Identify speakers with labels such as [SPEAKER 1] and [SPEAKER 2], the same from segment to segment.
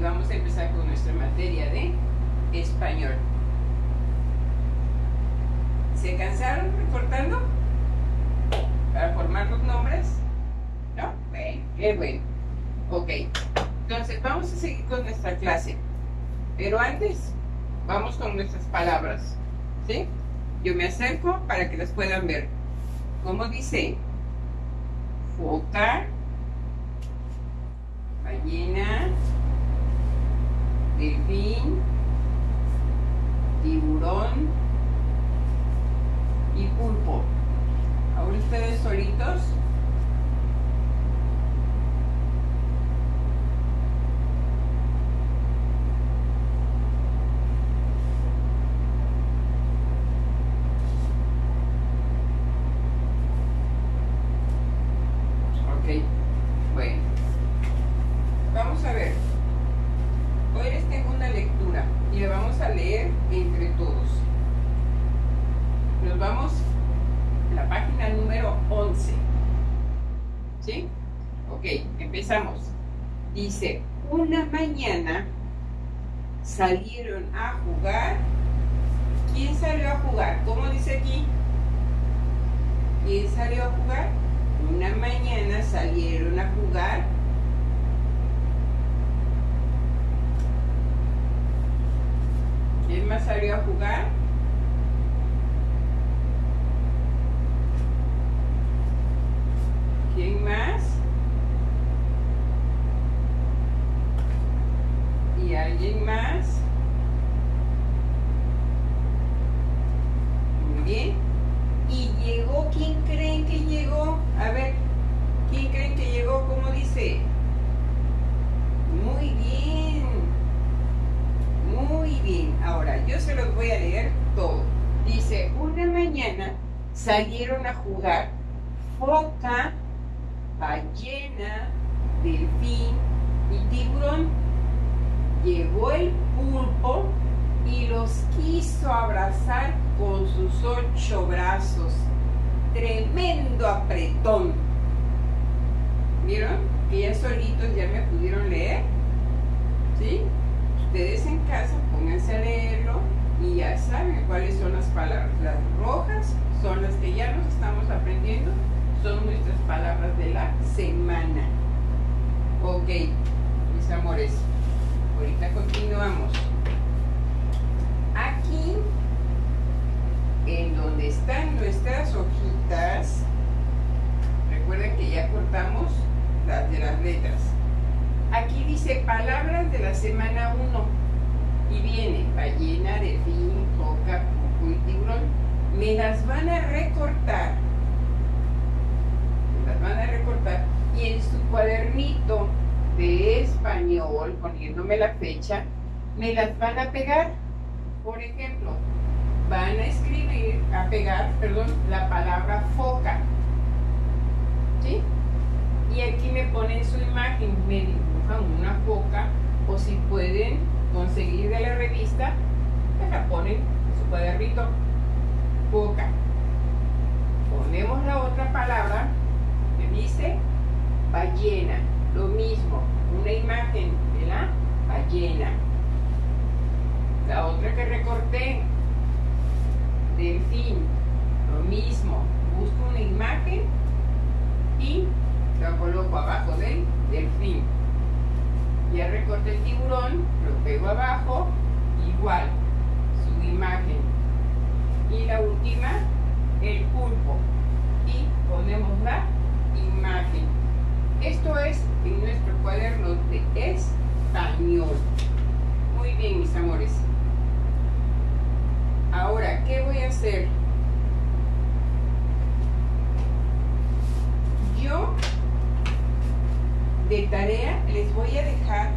[SPEAKER 1] vamos a empezar con nuestra materia de español. ¿Se cansaron recortando para formar los nombres? ¿No? Bueno, qué bueno. Ok, entonces vamos a seguir con nuestra clase, pero antes vamos con nuestras palabras, ¿sí? Yo me acerco para que las puedan ver. ¿Cómo dice? Foca, ballena, delfín, tiburón y pulpo. Ahora ustedes solitos bueno, vamos a ver. Hoy les tengo una lectura y la vamos a leer entre todos. Nos vamos a la página número 11. ¿Sí? Ok, empezamos. Dice, una mañana salieron a jugar. ¿Quién salió a jugar? ¿Cómo dice aquí? ¿Quién salió a jugar? Una mañana salieron a jugar. ¿Quién más salió a jugar? ¿Quién más? ¿Y alguien más? Muy bien. Y llegó, ¿quién creen que llegó? A ver, ¿quién creen que llegó? ¿Cómo dice? Muy bien. Muy bien. Ahora, yo se los voy a leer todo. Dice, una mañana salieron a jugar foca, ballena, delfín y tiburón. Llegó el pulpo y los quiso abrazar con sus 8 brazos. Tremendo apretón. ¿Vieron? Que ya solitos ya me pudieron leer. ¿Sí? Ustedes en casa pónganse a leerlo y ya saben cuáles son las palabras. Las rojas son las que ya nos estamos aprendiendo. Son nuestras palabras de la semana. Ok, mis amores. Ahorita continuamos. Aquí, en donde están nuestras hojitas, recuerden que ya cortamos las de las letras. Aquí dice palabras de la semana 1 y viene ballena, delfín, foca, pulpo y tiburón. Me las van a recortar. Y en su cuadernito de español, poniéndome la fecha, me las van a pegar. Por ejemplo, van a pegar la palabra foca, ¿sí? Y aquí me ponen su imagen, me dibujan una foca, o si pueden conseguir de la revista, pues la ponen en su cuadernito, foca. Ponemos la otra palabra que dice ballena, lo mismo, una imagen de la ballena. La otra que recorté, delfín, lo mismo, busco una imagen y la coloco abajo del delfín. Ya recorté el tiburón, lo pego abajo, igual, su imagen. Y la última, el pulpo, y ponemos la imagen. Esto es en nuestro cuaderno de español. Muy bien, mis amores. Ahora, ¿qué voy a hacer? Yo, de tarea, les voy a dejar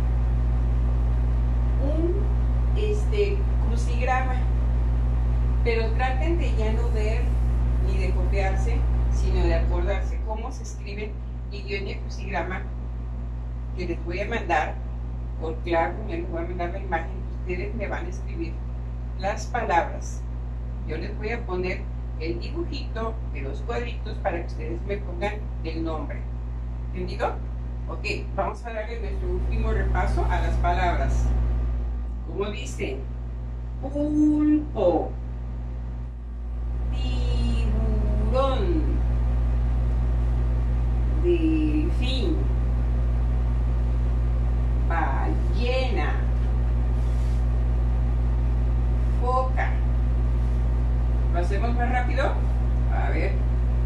[SPEAKER 1] un crucigrama, pero traten de ya no ver ni de copiarse, sino de acordarse cómo se escribe el guión de crucigrama que les voy a mandar por claro. Ya les voy a mandar la imagen. Ustedes me van a escribir las palabras. Yo les voy a poner el dibujito de los cuadritos para que ustedes me pongan el nombre. ¿Entendido? Ok, vamos a darle nuestro último repaso a las palabras. ¿Cómo dice? Pulpo, tiburón, delfín, ballena, foca. ¿Lo hacemos más rápido? A ver.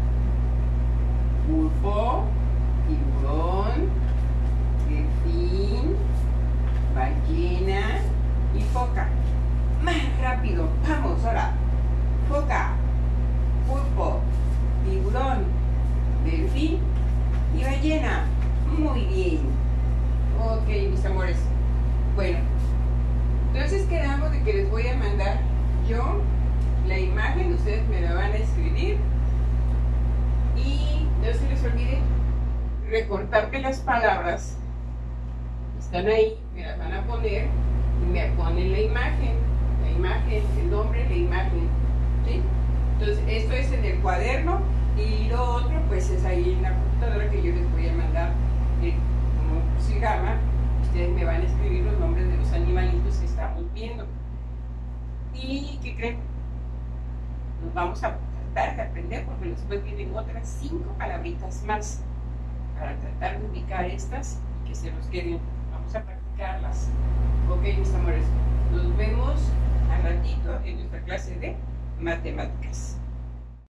[SPEAKER 1] Pulpo, tiburón, delfín, ballena y foca. Más rápido. Vamos, ahora. Foca, pulpo, tiburón, delfín y ballena. Muy bien. Ok, mis amores. Bueno, entonces quedamos de que les voy a mandar yo la imagen, ustedes me la van a escribir y no se les olvide recortarme las palabras, están ahí, me las van a poner y me ponen la imagen, el nombre, la imagen, ¿sí? Entonces esto es en el cuaderno y lo otro pues es ahí en la computadora que yo les voy a mandar como se llama, ustedes me van a escribir los nombres de los animalitos que estamos viendo. ¿Y qué creen? Nos vamos a tratar de aprender porque después vienen otras 5 palabritas más para tratar de ubicar estas y que se nos queden. Vamos a practicarlas. Ok, mis amores, nos vemos al ratito en nuestra clase de matemáticas.